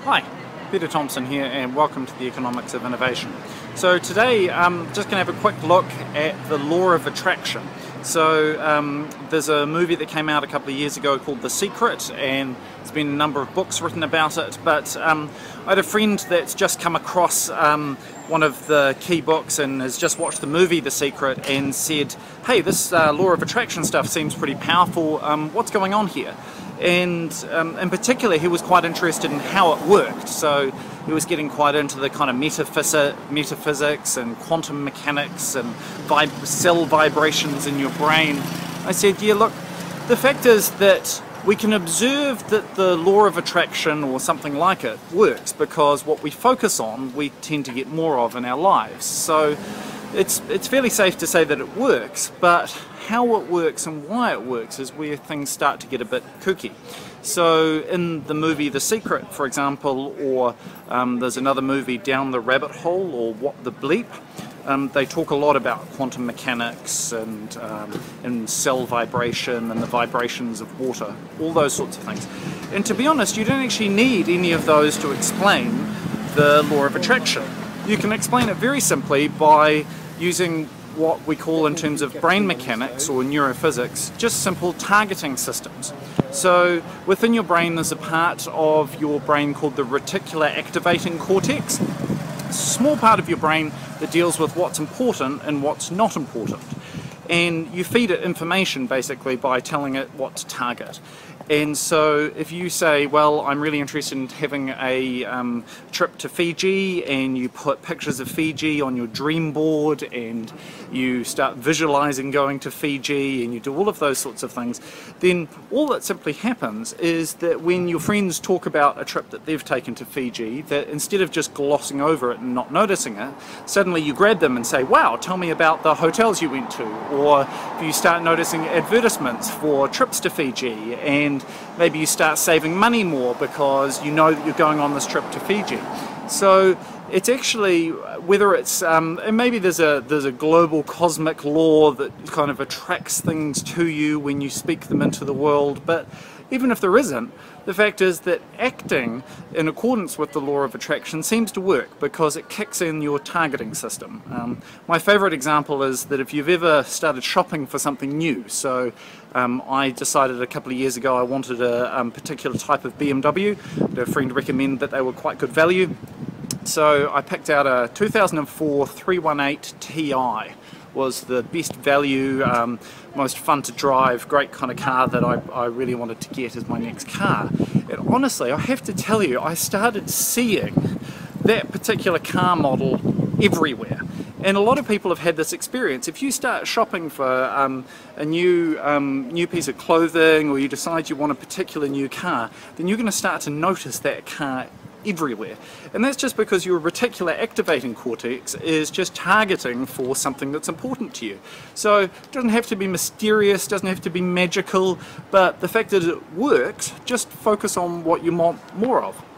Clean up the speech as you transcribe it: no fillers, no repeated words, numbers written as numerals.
Hi, Peter Thomson here and welcome to the Economics of Innovation. So today I'm just going to have a quick look at the law of attraction. So there's a movie that came out a couple of years ago called The Secret, and there's been a number of books written about it, but I had a friend that's just come across one of the key books and has just watched the movie The Secret and said, hey, this law of attraction stuff seems pretty powerful, what's going on here? And in particular he was quite interested in how it worked, so he was getting quite into the kind of metaphysics and quantum mechanics and cell vibrations in your brain. I said, yeah, look, the fact is that we can observe that the law of attraction or something like it works because what we focus on we tend to get more of in our lives. So it's fairly safe to say that it works, but how it works and why it works is where things start to get a bit kooky. So in the movie The Secret, for example, or there's another movie, Down the Rabbit Hole, or What the Bleep, they talk a lot about quantum mechanics and cell vibration and the vibrations of water, all those sorts of things. And to be honest, you don't actually need any of those to explain the law of attraction. You can explain it very simply by using what we call in terms of brain mechanics or neurophysics, just simple targeting systems. So within your brain there's a part of your brain called the reticular activating cortex. It's a small part of your brain that deals with what's important and what's not important. And you feed it information basically by telling it what to target. And so if you say, well, I'm really interested in having a trip to Fiji, and you put pictures of Fiji on your dream board and you start visualizing going to Fiji and you do all of those sorts of things, then all that simply happens is that when your friends talk about a trip that they've taken to Fiji, that instead of just glossing over it and not noticing it, suddenly you grab them and say, wow, tell me about the hotels you went to. Or you start noticing advertisements for trips to Fiji, and maybe you start saving money more because you know that you're going on this trip to Fiji. So it's actually, whether it's, and maybe there's a global cosmic law that kind of attracts things to you when you speak them into the world, but even if there isn't, the fact is that acting in accordance with the law of attraction seems to work because it kicks in your targeting system. My favourite example is that if you've ever started shopping for something new, so I decided a couple of years ago I wanted a particular type of BMW. A friend recommended that they were quite good value, so I picked out a 2004 318 Ti. Was the best value, most fun to drive, great kind of car that I really wanted to get as my next car. And honestly, I have to tell you, I started seeing that particular car model everywhere. And a lot of people have had this experience. If you start shopping for a new piece of clothing, or you decide you want a particular new car, then you're going to start to notice that car everywhere. And that's just because your reticular activating cortex is just targeting for something that's important to you. So it doesn't have to be mysterious, doesn't have to be magical, but the fact that it works, just focus on what you want more of.